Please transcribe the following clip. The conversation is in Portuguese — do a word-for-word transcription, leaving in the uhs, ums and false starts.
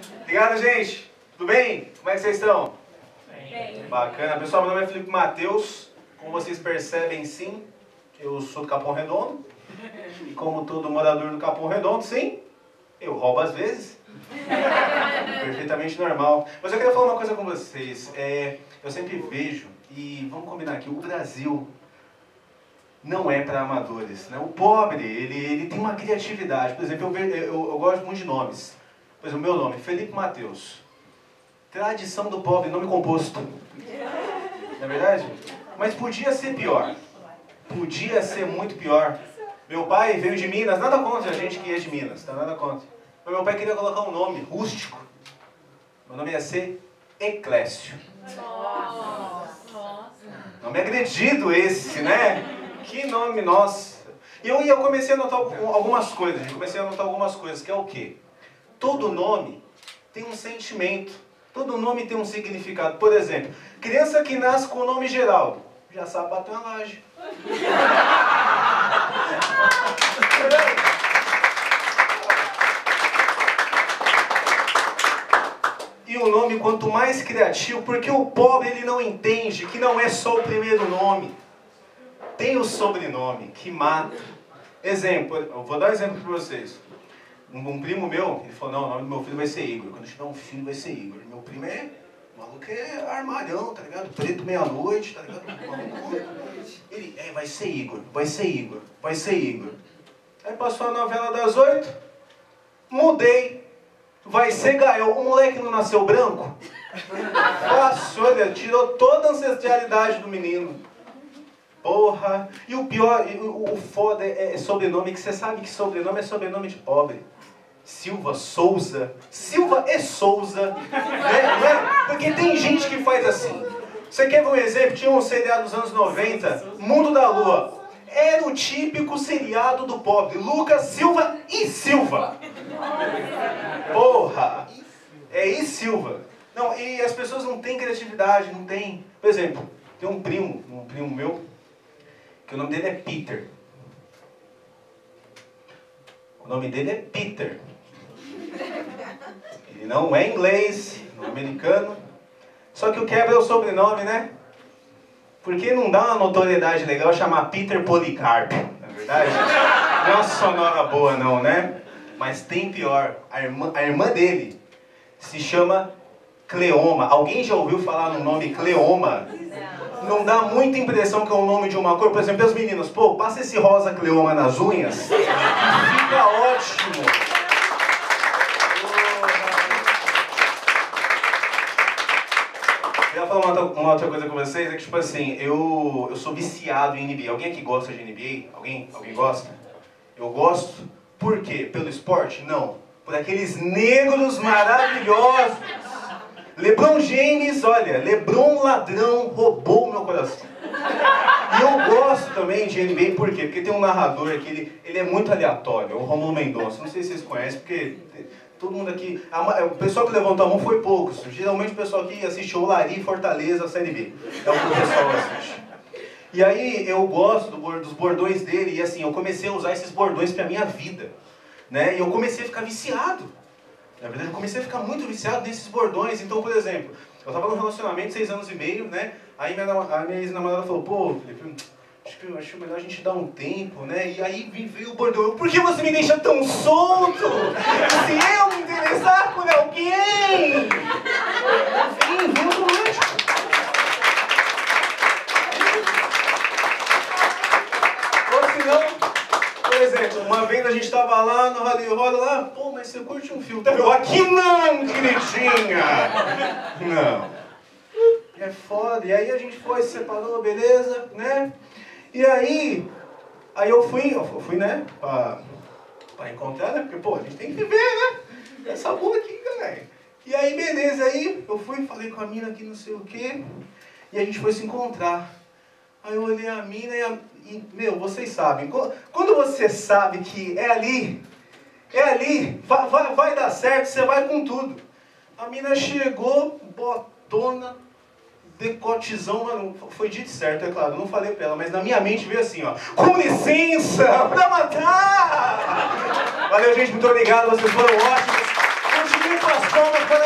Obrigado, gente. Tudo bem? Como é que vocês estão? Bem. Bacana. Pessoal, meu nome é Felipe Matheus. Como vocês percebem, sim, eu sou do Capão Redondo. E como todo morador do Capão Redondo, sim, eu roubo às vezes. Perfeitamente normal. Mas eu queria falar uma coisa com vocês. É, eu sempre vejo, e vamos combinar aqui, o Brasil não é para amadores, né? O pobre, ele, ele tem uma criatividade. Por exemplo, eu, vejo, eu, eu gosto muito de nomes. Por exemplo, o meu nome, Felipe Matheus. Tradição do pobre, nome composto. Não é verdade? Mas podia ser pior. Podia ser muito pior. Meu pai veio de Minas, nada contra a gente que é de Minas, tá? Nada contra. Mas meu pai queria colocar um nome rústico. Meu nome ia ser Eclésio. Nossa. Nome agredido esse, né? Que nome, nossa. E eu, eu comecei a notar algumas coisas. Eu comecei a notar algumas coisas, que é o quê? Todo nome tem um sentimento. Todo nome tem um significado. Por exemplo, criança que nasce com o nome Geraldo, já sabe bater uma laje. E o nome, quanto mais criativo, porque o pobre ele não entende que não é só o primeiro nome. Tem o sobrenome, que mata. Exemplo, eu vou dar um exemplo para vocês. Um, um primo meu, ele falou, não, o nome do meu filho vai ser Igor. Quando eu tiver um filho vai ser Igor. Meu primo é, o maluco é armalhão, tá ligado? Preto meia-noite, tá ligado? Ele, é, vai ser Igor, vai ser Igor, vai ser Igor. Aí passou a novela das oito, mudei. Vai ser Gael. O moleque não nasceu branco? Passou, olha, tirou toda a ancestralidade do menino. Porra. E o pior, o, o foda é, é sobrenome, que você sabe que sobrenome é sobrenome de pobre. Silva, Souza. Silva e Souza. Né? Né? Porque tem gente que faz assim. Você quer ver um exemplo? Tinha um seriado dos anos noventa, Mundo da Lua. Era o típico seriado do pobre. Lucas, Silva e Silva. Porra! É e Silva. Não, e as pessoas não têm criatividade, não tem... Por exemplo, tem um primo, um primo meu, que o nome dele é Peter. O nome dele é Peter. Ele não é inglês, não é americano. Só que o quebra é o sobrenome, né? Porque não dá uma notoriedade legal chamar Peter Policarpo, na verdade? Não é uma sonora boa não, né? Mas tem pior. A irmã, a irmã dele se chama Cleoma. Alguém já ouviu falar no nome Cleoma? Não dá muita impressão que é o nome de uma cor. Por exemplo, as meninas, pô, passa esse rosa Cleoma nas unhas. Fica ótimo. Eu ia falar uma, uma outra coisa com vocês, é que tipo assim, eu, eu sou viciado em N B A. Alguém aqui gosta de N B A? Alguém? Alguém gosta? Eu gosto. Por quê? Pelo esporte? Não. Por aqueles negros maravilhosos. LeBron James, olha, LeBron ladrão roubou o meu coração. E eu gosto também de N B A, por quê? Porque tem um narrador aqui, ele, ele é muito aleatório, é o Romulo Mendonça. Não sei se vocês conhecem, porque todo mundo aqui... O pessoal que levantou a mão foi poucos. Geralmente o pessoal aqui assiste o Lari, Fortaleza, Série B. É o que o pessoal assiste. E aí eu gosto do, dos bordões dele, e assim, eu comecei a usar esses bordões pra minha vida. Né? E eu comecei a ficar viciado. Na verdade, eu comecei a ficar muito viciado nesses bordões. Então, por exemplo, eu tava num relacionamento de seis anos e meio, né? Aí minha, a minha ex-namorada falou, pô, Felipe, acho que, acho melhor a gente dar um tempo, né? E aí veio o bordão, por que você me deixa tão solto? Se eu me interessar por alguém! Enfim, vamos romântico. Ou se não... Por exemplo, uma vez a gente tava lá no Radio Roda lá, pô, mas você curte um filme? Eu, aqui não, queridinha! Não. É foda. E aí a gente foi, se separou, beleza, né? E aí, aí eu fui, eu fui, né, pra, pra encontrar, né? Porque, pô, a gente tem que viver, né? Essa boa aqui, galera. E aí, beleza, aí eu fui, falei com a mina aqui, não sei o quê, e a gente foi se encontrar. Aí eu olhei a mina e, a, e, meu, vocês sabem, quando você sabe que é ali, é ali, vai, vai, vai dar certo, você vai com tudo. A mina chegou, botona, decotezão, mano, foi dito certo, é claro, eu não falei pra ela, mas na minha mente veio assim, ó, com licença, pra matar! Valeu, gente, muito obrigado, vocês foram ótimos. Continue com as somos para